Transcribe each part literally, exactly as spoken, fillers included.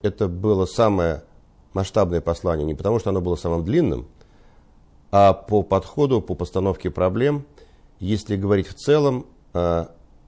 Это было самое масштабное послание не потому, что оно было самым длинным, а по подходу, по постановке проблем. Если говорить в целом, то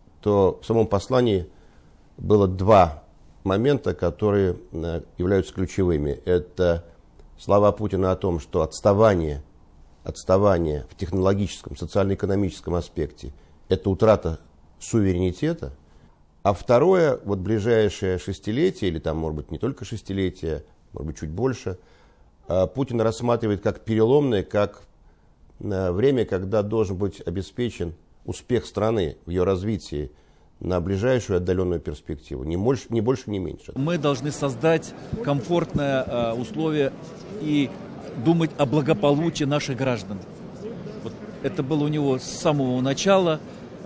в самом послании было два момента, которые являются ключевыми. Это слова Путина о том, что отставание, отставание в технологическом, социально-экономическом аспекте – это утрата суверенитета. А второе, вот ближайшее шестилетие, или там, может быть, не только шестилетие, может быть, чуть больше, Путин рассматривает как переломное, как время, когда должен быть обеспечен успех страны в ее развитии на ближайшую отдаленную перспективу, ни больше, ни больше, ни меньше. Мы должны создать комфортное условие и думать о благополучии наших граждан. Вот это было у него с самого начала,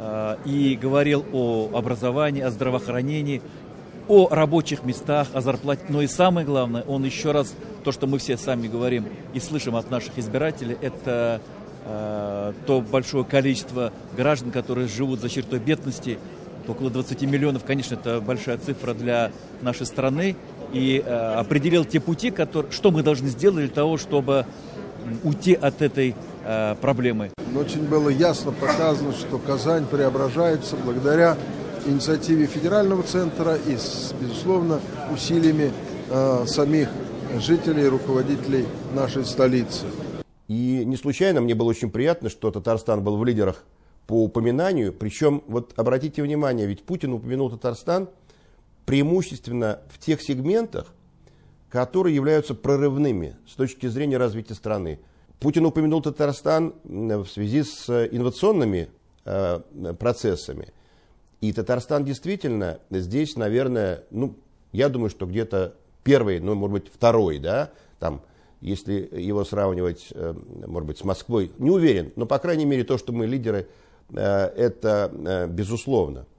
и говорил о образовании, о здравоохранении, о рабочих местах, о зарплате. Но и самое главное, он еще раз, то, что мы все сами говорим и слышим от наших избирателей, это э, то большое количество граждан, которые живут за чертой бедности, около двадцати миллионов, конечно, это большая цифра для нашей страны, и э, определил те пути, которые, что мы должны сделать для того, чтобы уйти от этой э, проблемы. Очень было ясно показано, что Казань преображается благодаря инициативе федерального центра и, безусловно, усилиями э, самих жителей и руководителей нашей столицы. И не случайно мне было очень приятно, что Татарстан был в лидерах по упоминанию. Причем, вот обратите внимание, ведь Путин упомянул Татарстан преимущественно в тех сегментах, которые являются прорывными с точки зрения развития страны. Путин упомянул Татарстан в связи с инновационными э, процессами. И Татарстан действительно здесь, наверное, ну, я думаю, что где-то первый, ну, может быть, второй, да, там, если его сравнивать, э, может быть, с Москвой, не уверен, но, по крайней мере, то, что мы лидеры, э, это э, безусловно.